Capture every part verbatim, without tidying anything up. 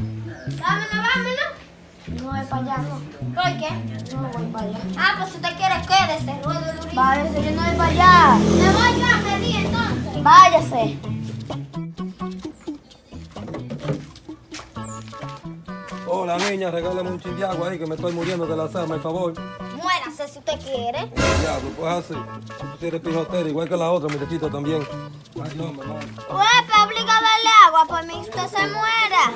Vámonos, vámonos. No voy para allá, no. ¿Por qué? No voy para allá. Ah, pues si usted quiere, quédese, ruedo durísimo. Váyase, yo no voy para allá. Me voy yo a pedir entonces. Váyase. Hola niña, regálame un chin de agua ahí que me estoy muriendo de la sed, por favor. Muérase si usted quiere. Diablo, pues así. Tú eres pijotera, igual que la otra muchachita también. Ay, no, mamá. Pues, obliga a darle agua, por mí usted se muera.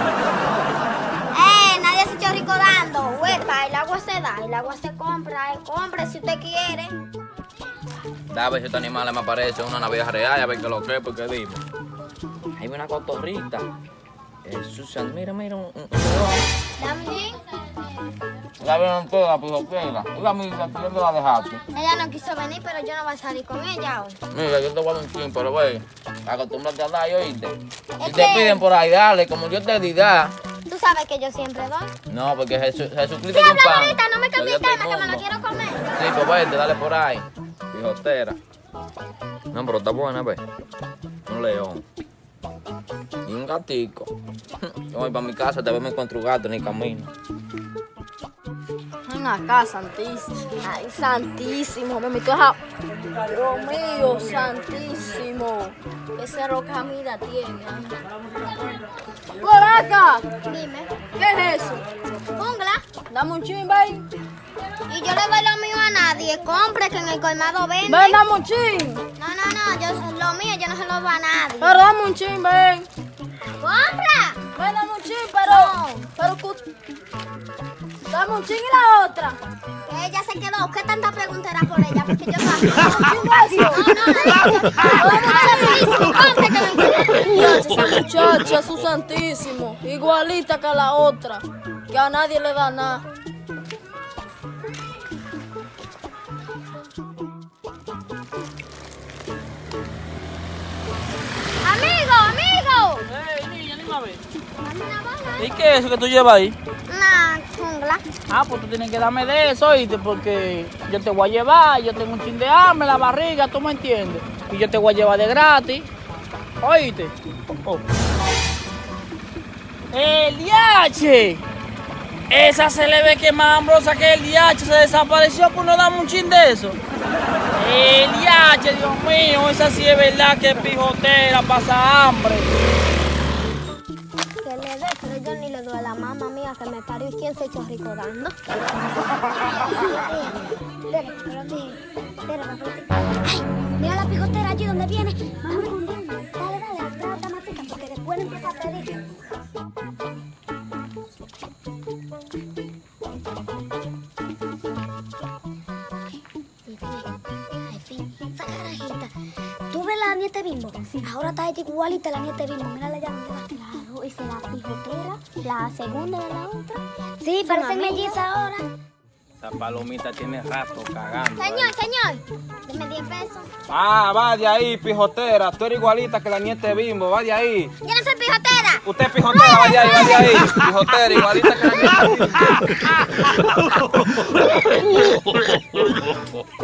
Eh, nadie se echó rico dando. Huepa, el agua se da, el agua se compra. Eh, compre si usted quiere. Da a ver si estos animales me aparecen una Navidad real, a ver qué lo que es, porque dime. Hay una cotorrita. Eh, Susan, mira, mira, un, un, un Dame un gin. La vieron toda, pijotera. Y la amiga, ¿tú dónde la dejaste? Ella no quiso venir, pero yo no voy a salir con ella hoy. Mira, yo te voy a dar un chin, pero ve, acostúmbrate a dar, ¿oíste? Si Es te que- piden por ahí, dale, como yo te di, da. Tú sabes que yo siempre doy. No, porque Jesús, Jesucristo Sí, es un habla pan. ahorita, no me que cambies dio tema, todo que el me lo mundo. quiero comer. Sí, pues vete, dale por ahí. Pijotera. No, pero está buena, ve. Un león. Y un gatico. Yo voy para mi casa, tal vez me encuentro un gato ni camino. Ven acá, santísimo. Ay, santísimo. Me meto a... Dios mío, santísimo. Ese roca mira tiene. ¡Por acá! Dime. ¿Qué es eso? Jungla. Dame un chin, ven. Y yo le doy lo mío a nadie. Compre que en el colmado venden. Ven, dame un chin. No, no, no. Yo, lo mío yo no se lo doy a nadie. Pero dame un chin, ven. ¡Compra! Ven, dame un chin, pero... Pero... cu- Dame un chin y la otra. Ella se quedó. ¿Qué tanta pregunta era por ella? Porque yo no. Chingazo. No, no, no. Compre que me Muchacha, esa muchacha, su santísimo. Igualita que la otra. Que a nadie le da nada. Amigo, amigo. Ey, niña, dime a ver. Dame una bola. ¿Y qué es eso que tú llevas ahí? Una jungla. Ah, pues tú tienes que darme de eso, ¿oíste? Porque yo te voy a llevar, yo tengo un chin de hambre en la barriga, ¿tú me entiendes? Y yo te voy a llevar de gratis, ¿oíste? Oh. ¡El D H! Esa se le ve que es más hambrosa que el D H, se desapareció, pues no damos un chin de eso. El D H, Dios mío, esa sí es verdad que es pijotera, pasa hambre. Que le dé, pero yo ni le doy a la mamá mía que me parió. ¿Y quién se echó rico dando? Espera, pero mira, espera, ay, mira la pijotera allí donde viene. Dame un ritmo. Dale, dale, dale, dale, matica, porque después empieza a pedir. Ay, fin, esa carajita. ¿Tú ves la nieta Bimbo? Sí. Ahora está ella igualita a la nieta Bimbo. Mírala ya donde va. Claro, esa es la pijotera, la segunda de la otra. Sí, parecen mellizas ahora. Esa palomita tiene rato cagando. Señor, señor, deme diez pesos. Ah, va de ahí, pijotera. Tú eres igualita que la nieta de Bimbo, va de ahí. Yo no soy pijotera. Usted es pijotera, va de ahí, va de ahí. Pijotera, igualita que la nieta de Bimbo.